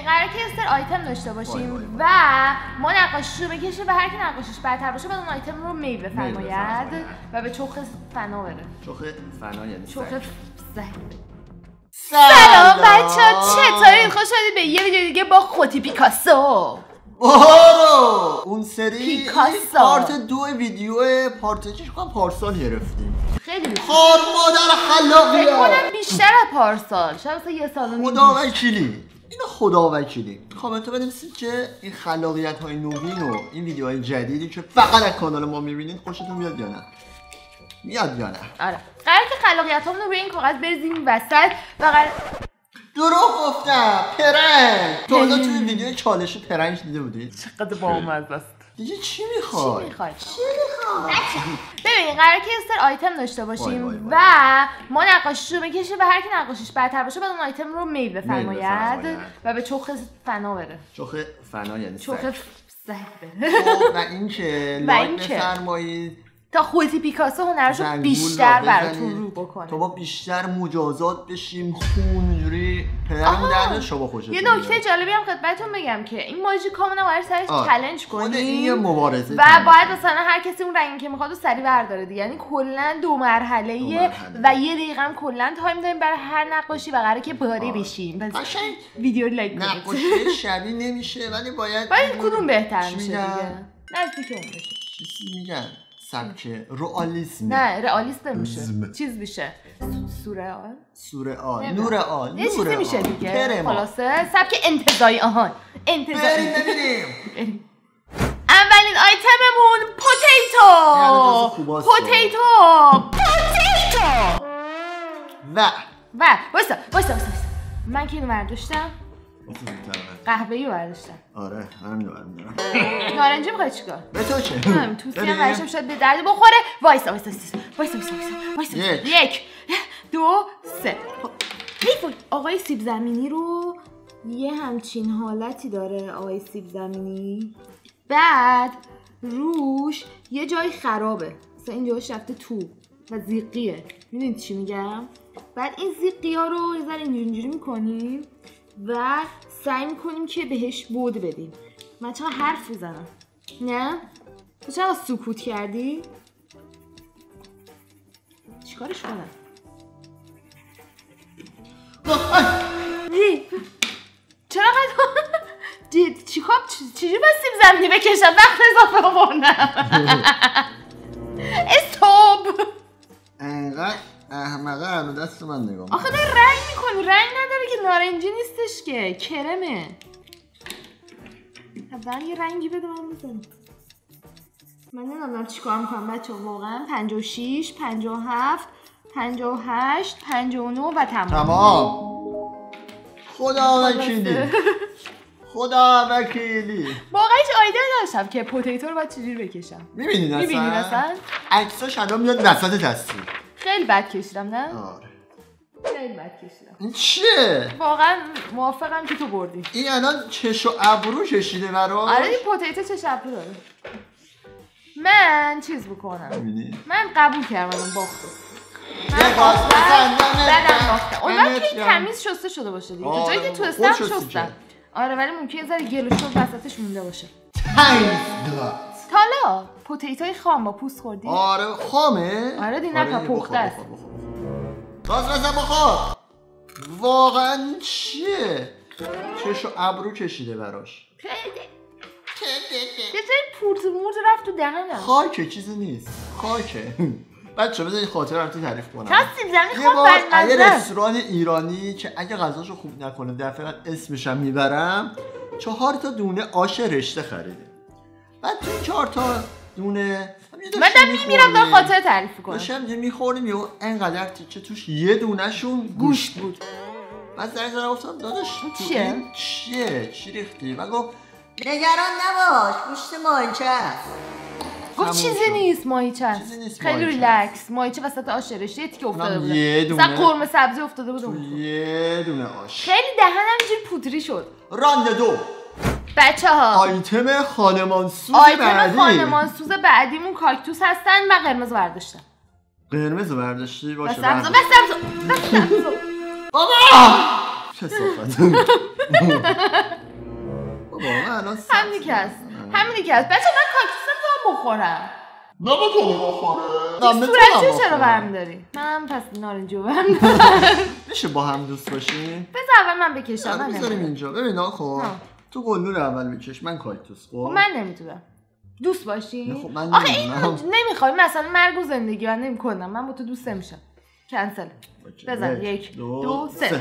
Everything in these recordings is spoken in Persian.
قراره که استر آیتم داشته باشیم و ما نقاشیش رو بکشیم و هر کی نقاشیش برتر باشه بعد اون آیتم رو میل بفرماید و به چخ فنا بره. چخ فنا یعنی چخ سلام بچه‌ها، چطورید؟ خوش اومدید به یه ویدیو دیگه با خوتی پیکاسو. اوه اون سری پیکاسو پارت 2 ویدیو پارت چیش کنم پارسال گرفتیم. خیلی خار مادر خلاقیه. فکر کنم بیشتر از پارسال، شاید مثلا یه سال و نیم. خدا وکیلی. اینو خدا وکیلی. کامنت بنویسید که این خلاقیت های نوین و این ویدیوهای جدیدی که فقط از کانال ما میبینید خوشتون میاد یا نه؟ میاد یا نه؟ آره. قراره که خلاقیتامون رو به این کاغذ بریزیم وسط و دروغ گفتم. پرنگ. تو حالا توی ویدیو چالش پرنگ دیده بودید؟ چقدر بامزه است. دیگه چی میخوای؟ ببین قراره که استر آیتم داشته باشیم و ما نقاشیش رو بکشیم و هر کی نقاشیش برتر باشه بعد اون آیتم رو میل بفرماید و به چخ فنا بره. چخ فنا یعنی چخ سگ بره. و اینکه لایک بفرمایید تا خوتی پیکاسو هنرشو بیشتر براتون رو بکنه. تا با بیشتر مجازات بشیم خونجوری پدرمون درد شما خوشتون. یه نکته جالبی هم خدمتتون بگم که این ماژی کاملا باید سرش چالش کنیم. این یه مبارزه و باید مثلا هر کسی اون رنگی که میخواد رو سریع برداره دیگه. یعنی کلا 2 مرحله و 1 دقیقه هم کلا تایم داریم برای هر نقاشی و قراره که پاره بشیم. پس ویدیو لایک کنید. نقاشی شبیه نمیشه ولی باید کدوم بهتر میشه دیگه. نزدیک اون بشه. چیزی میگن سبک رئالیسم. نه رئالیسم نمیشه. چیز میشه. سورئال. سورئال. نورئال. یه چیزی میشه دیگه. خلاصه سبک انتزاعی. انتزاعی. بریم. اولین آیتممون پوتیتو. و وایسا. من که اینو برداشتم. قهوه‌ای رو برداشتم. آره همین رو برداشتم. نارنجی می‌خوای چیکار؟ به تو چه؟ توسی هم قرشم شاید به درد بخوره. وایسا. 1 2 3. آقای سیب زمینی رو یه همچین حالتی داره آقای سیب زمینی. بعد روش یه جای خرابه. مثلا این جاش رفته تو و زیقیه. میدونید چی میگم؟ بعد این زیقی ها رو یه ذره اینجوری میکنیم و سعی میکنیم که بهش بود بدیم. من چرا حرف میزنم؟ نه؟ تو چرا سکوت کردی؟ چیکارش کنم؟ چرا قد چجوری با سیب زمینی بکشم وقت اضافه آوردم؟ استوب. انقدر احمقه هنو دست من نگاه. آخه داره رنگ میکنی. رنگ نداره که، نارنجی نیستش که، کرمه. اول یه رنگی بده من بزنم. من نمیدونم چیکار میکنم بچه واقعا. 56 57 58 59 و تمام. خدا وکیلی. واقعا هیچ ایده نداشتم که پوتیتو رو باید چجوری بکشم. میبینید اصلا؟ عکساش الان میاد وسط تصویر. خیلی بد کشیدم نه؟ آره خیلی بد کشیدم. این چیه؟ واقعا موافقم که تو بردی. این الان چش و ابرو کشیده براش. آره این پوتیتو چش ابرو داره. من چیز بکنم. میبینی؟ من قبول کردم باختم. یه گاز بعدم باختم. اون که این تمیز شسته شده باشه دیگه. تو جایی که تو استم شستم. آره ولی ممکنه یه ذره گل و شل وسطش مونده باشه. حالا پوتیتوی خام با پوست خوردی؟ آره خامه؟ آره دی نه پخته است. باز بزن بخور. واقعا چیه؟ چش و ابرو کشیده براش. یه سری پورت مورت رفت تو دهنم. خاکه چیزی نیست. خاکه. بچه بذارید خاطره رو تعریف کنم. سیب زمینی خود برنامه. یه رستوران ایرانی که اگه غذاشو خوب نکنه دفعه اسمش هم میبرم 4 تا دونه آش رشته خریده. بعد تو 4 تا دونه من میمیرم دارم خاطره تعریف کنم. داشتم یه میخوریم یهو انقدر تیکه توش یه دونه شون گوشت بود. بعد زنگ زدم گفتم داداش چیه؟ چی ریختی؟ و گفت نگران نباش گوشت ماهیچه است. گفت چیزی نیست ماهیچه است. خیلی ریلکس. ماهیچه وسط آش رشته یه تیکه افتاده بود. مثلا قرمه سبزی افتاده بود. یه دونه آش. خیلی دهنم اینجوری پودری شد. راند 2 بچه‌ها آیتم خانمانسوز خانمانسوز بعدیمون کاکتوس هستن. من قرمز برداشتم. قرمز برداشتی باشه. بس سبز. بابا چه صفت. الان همینی که هست بچه من کاکتوسم تو هم بخورم نه با تو بخوره صورتی چرا برم داری؟ من پس نارنجی رو برم دارم میشه با هم دوست باشیم؟ بذار اول من بکشم بذاریم اینجا ببین آخو تو گلدون اول بکش من کاکتوس خب من نمیتونم دوست باشی؟ خب من آخه این نمیخوای مثلا مرگ و زندگی من نمیکنم من با تو دوست نمیشم کنسل بزن 1 2 3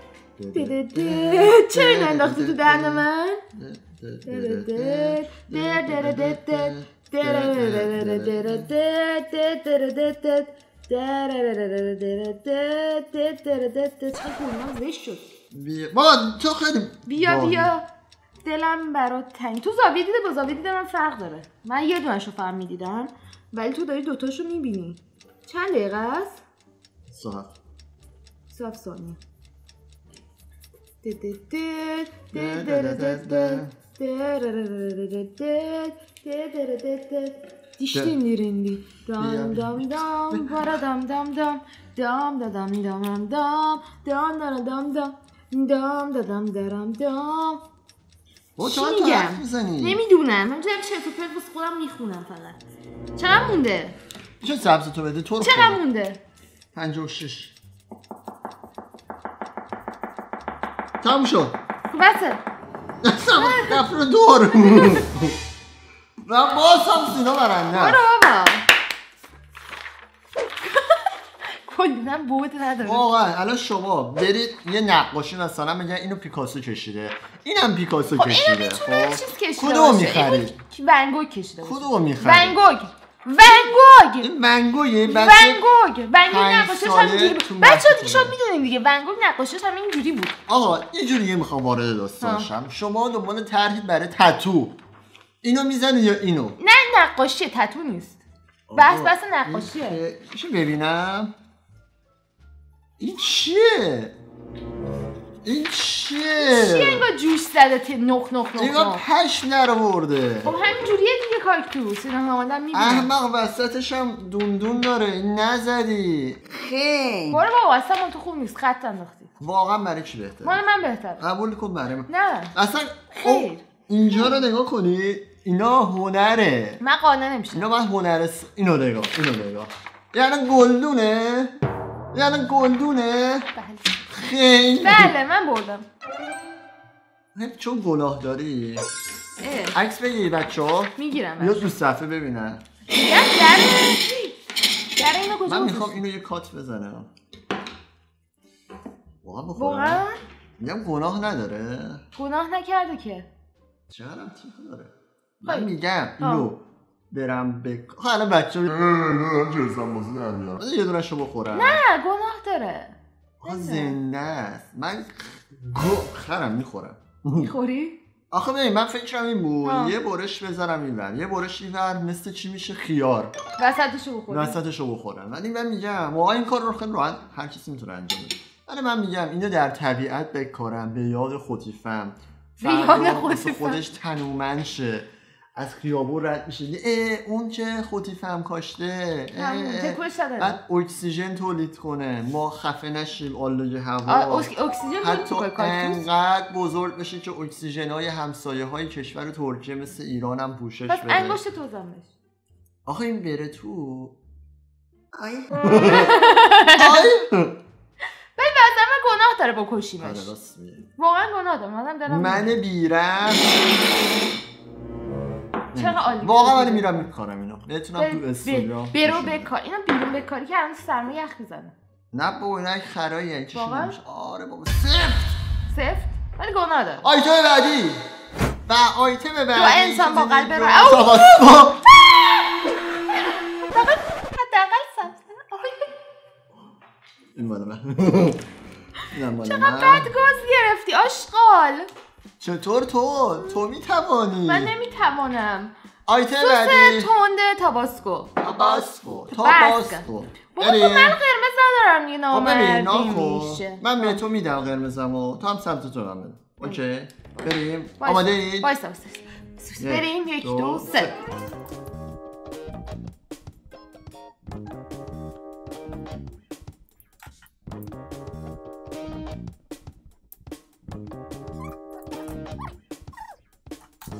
چرا اینو انداختی تو دهن من؟ چقدر کنم زشت شد بابا تو خیلی بیا دلم برات تنگ تو زاویه دیده با زاویه دیده من فرق داره من یه دونشو فهم میدیدم ولی تو داری دوتاشو میبینی چند دقیقه است؟ 7 ثانیه دیشتین دیرندی دام دام دام بارا دام دام دام دام دام دام دام دام دام دام دام دام دام دام چی میگم؟ نمیدونم من جب چرت و پرت واسه خودم میخونم فقط چقدر مونده؟ چه سبز تو بده تو رو چقدر مونده؟ 56 تموم شد بسه کفر دور و باز هم سینا برنده برو بابا کلیدن بود نداره واقعا الان شما برید یه نقاشی مثلا میگن اینو پیکاسو کشیده اینم پیکاسو کشیده اینو میتونه چیز کشیده کدوم میخرید؟ ونگوگ کشیده کدوم میخرید؟ ونگوگ ونگوگه ونگوگ نقاشیش همینجوری بود بچه دیگه شما میدونین دیگه ونگوگ نقاشیش همینجوری بود آقا یه جوری دیگه میخوام وارد داستان شم شما دنبال طرحی برای تتو اینو میزنی یا اینو؟ نه نقاشیه تتو نیست بس نقاشیه میشه ببینم این چیه؟ چیه انگار جوش زده نخ انگار پشم نرورده خب همینجوریه دیگه کاکتوس اینا هماندن میبینم احمق وسطش هم دوندون داره این نزدی خیلی برو بابا اصلا تو خوب نیست خط انداختی واقعا برای چی بهتره؟ مال من بهتره قبول کن برای من نه اصلا خیر اینجا رو نگاه کنی اینا هنره من قانع نمیشم اینا من هنره اینو نگاه یعنی گلدونه خیلی بله من بردم چون گناه داری عکس بگیری بچه‌ها میگیرم یا تو صفحه ببینن در اینو کجا من میخوام اینو یه کات بزنم واقعا میگم گناه نداره گناه نکرده که چقدرم تیخ داره من میگم اینو برم حالا بچه ها جزم بازی نمیارم یه دونشو بخورم نه گناه داره زنده است من خرم میخورم میخوری؟ آخه ببین من فکرم این بود یه برش بذارم اینور یه برش اینور مثل چی میشه خیار وسطشو بخورم ولی من میگم واقعا این کار رو خیلی راحت هر کسی میتونه انجام بده ولی من میگم اینو در طبیعت بکارم به یاد خطیفم خودش تنومند شه از خیابون رد میشه اون که خطیفم کاشته بعد اکسیژن تولید کنه ما خفه نشیم آلوده هوا اکسیژن حتی انقدر بزرگ بشه که اکسیژن های همسایه های کشور ترکیه مثل ایران هم پوشش بده پس انگشت تو زمش آخه این بره تو آی ببین مثلا من گناه داره بکشیمش واقعا گناه داره من بیرم چرا عالی واقعا من میرم میکنم اینو بتونم تو استودیو برو بکار اینو بیرون بکاری که الان سرما یخ میزنه نه بابا اینا خراییه چی نمیشه آره بابا سفت ولی گناه داره آیتم بعدی و آیتم بعدی تو انسان با قلب رو حداقل سبز این مال من چقدر بد گاز گرفتی آشغال چطور تو میتوانی من نمیتوانم آیتم بعدی سس تنده تاباسکو بابا من قرمز ندارم یه نامردی میشه من به تو میدم قرمزمو تو هم سمت تو من بده اوکی بریم آماده اید بایستا بریم 1 2 3 1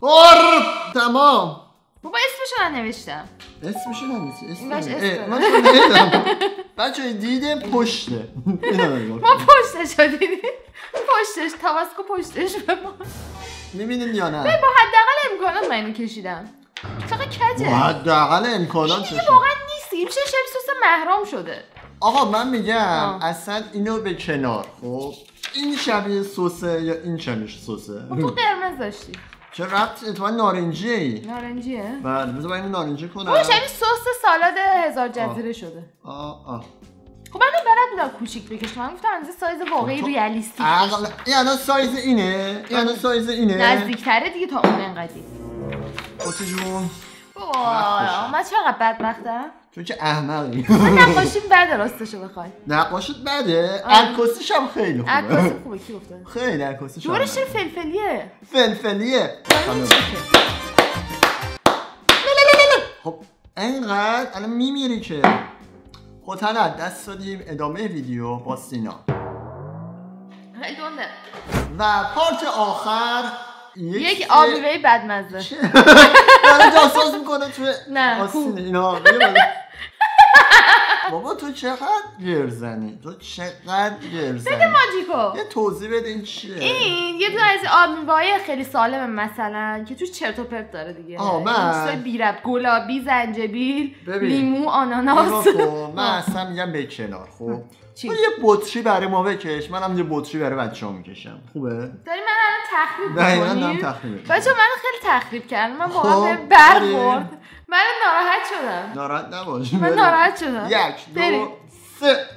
تمام. بابا اسمشو ننوشتم. اسمشو ننوشتی؟ این باش اسم. من چون نمیدم. بچه دیده پشته. ما پشتشو دیدیم. پشتش تاباسکو پشتش به ما. میبینید یا نه؟ با حداقل امکانات من اینو کشیدم. چقدر کجه؟ با حداقل امکانات این واقعا نیست. این میشه شبیه سس محرام شده. آقا من میگم اصلا اینو به کنار. خب این شبیه سسه یا این شبیه سسه؟ تو قرمز داشتی. چه ربطی؟ تو نارنجیه ای؟ نارنجیه؟ بله بذار اینو نارنجی کنم. بابا شبیه سس سالاد هزار جزیره شده. خب من بلد بودم کوچیک بکشم. من گفتم اندازه سایز واقعی ریالیستیک. این الان سایز اینه؟ این الان سایز اینه؟ نزدیک‌تره دیگه تا اون انقدی. قطی جون بابا من چقدر بدبختم؟ تو که احمقی. من نقاشیم بده راستشو بخوای. نقاشیت بده؟ عکاسیش هم خیلی خوبه. عکاسی خوبه کی گفته؟ خیلی عکاسیش. دورش چرا فلفلیه؟ فلفلیه. خب اینقدر الان میمیری که. خب تنها دست دادیم ادامه ویدیو با سینا. خیلی دونده. و پارت آخر یک آبیوه بدمزه. داره جاساز میکنه توی آستین اینا. بابا تو چقدر گرزنی؟ تو چقدر گرزنی؟ بده ماجیکو. یه توضیح بده این چیه؟ این یه دونه از آبمیوه‌های خیلی سالمه مثلا که توش چرت و پرت داره دیگه. من چیزای بی ربط، گلابی، زنجبیل، لیمو، آناناس. من اصلا میگم به کنار. خب تو یه بطری برای ما بکش، منم یه بطری برای بچه‌ها میکشم. خوبه؟ داری من الان تخریب می‌کنی؟ بچه‌ها منو خیلی تخریب کردن. من واقعا برخورد. من ناراحت شدم. ناراحت نباش. من ناراحت شدم. 1 2 3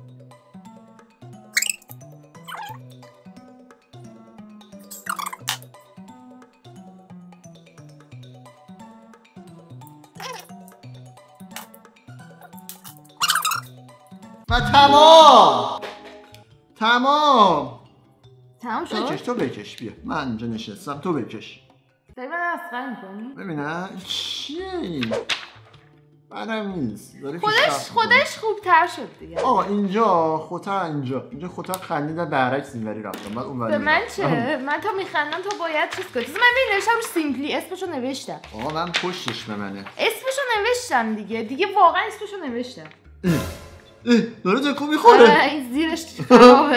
و تمام شد؟ بکش تو بکش بیا من اینجا نشستم تو بکش. داری من اصغر میکنی؟ ببینم چیه این؟ برم نیست خودش خوبتر شد دیگه. آقا اینجا خودتا خندیدن برعکس اینوری رفتم بعد اونوری. به من چه؟ من تا میخندم تو باید چیز کنی. من نوشتم رو سیمپلی اسمشو نوشتم. آقا من پشتش به منه. اسمشو نوشتم دیگه واقعا اسمشو نوشتم. داره تکون میخوره. این زیرش خرابه.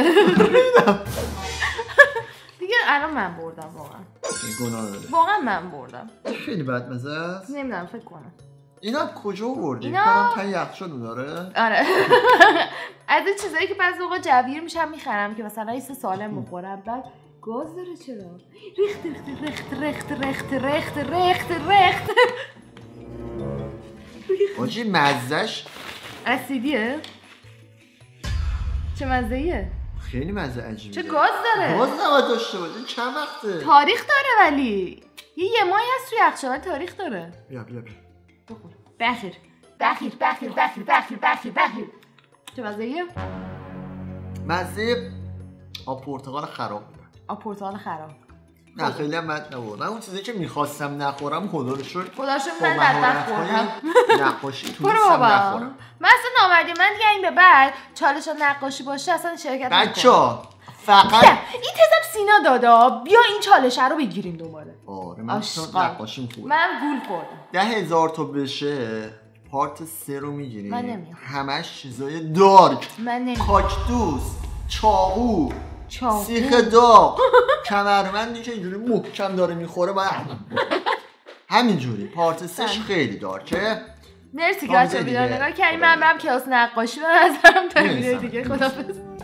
دیگه الان من بردم واقعا. گناه داره. واقعا من بردم. خیلی بدمزه است. نمیدونم فکر کنم. اینا کجا آوردی؟ اینا تا یخچال داره؟ آره. از این چیزایی که بعضی موقع جویر میشم میخرم که مثلا یه سالم بخورم بعد گاز داره چرا؟ ریخت. آجی مزهش اسیدیه؟ چه مزه‌ایه؟ خیلی مزه عجیبیه. چه گاز داره؟ گاز نباید داشته باشه. چند وقته؟ تاریخ داره ولی یه ماهی هست توی یخچال تاریخ داره. بیا بخور. بخیر. چه مزه‌ایه؟ مزه آب پرتقال خراب. آب پرتقال خراب. نه خیلی هم بد نبود. من اون چیزی که میخواستم نخورم خدا رو شکر من بدبخت خوردم. نقاشی تونستم نخورم. من اصلا نامردی من دیگه این به بعد چالش نقاشی باشه اصلا شرکت نمی‌کنم. بچه‌ها فقط این تزم سینا دادا بیا این چالش رو بگیریم دوباره. آره من نقاشیم خوبه. من گول خوردم. 10,000 تا بشه پارت 3 رو میگیریم. من نمیام. همش چیزای دارک. من نمیام. کاکتوس، چاقو، سیخ داغ، کمربندی که اینجوری محکم داره میخوره باید همینجوری. پارت 3 خیلی دارکه. مرسی که بچه‌ها ویدیو نگاه کردیم. من برم کلاس نقاشی به نظرم تا ویدیو دیگه. خدافظ.